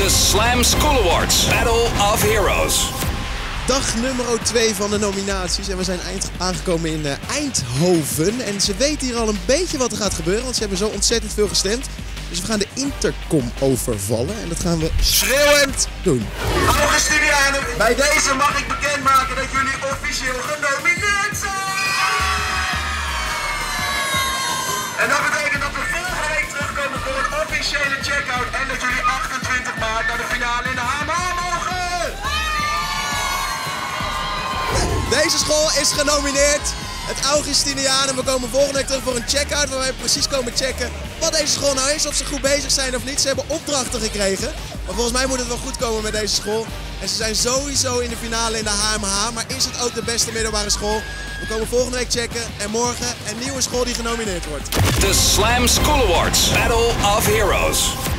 De Slam School Awards. Battle of Heroes. Dag nummer 2 van de nominaties en we zijn aangekomen in Eindhoven. En ze weten hier al een beetje wat er gaat gebeuren, want ze hebben zo ontzettend veel gestemd. Dus we gaan de intercom overvallen en dat gaan we schreeuwend doen. Augustinianen, bij deze mag ik bekendmaken dat jullie officieel genomineerd zijn! En dat betekent dat we volgende week terugkomen voor een officiële check-out en dat jullie 28 maart naar de finale in de HMH mogen! Deze school is genomineerd. Het Augustinianen. We komen volgende week terug voor een check-out waar wij precies komen checken wat deze school nou is, of ze goed bezig zijn of niet. Ze hebben opdrachten gekregen, maar volgens mij moet het wel goed komen met deze school. En ze zijn sowieso in de finale in de HMH, maar is het ook de beste middelbare school? We komen volgende week checken en morgen een nieuwe school die genomineerd wordt. De Slam School Awards. Battle of Heroes.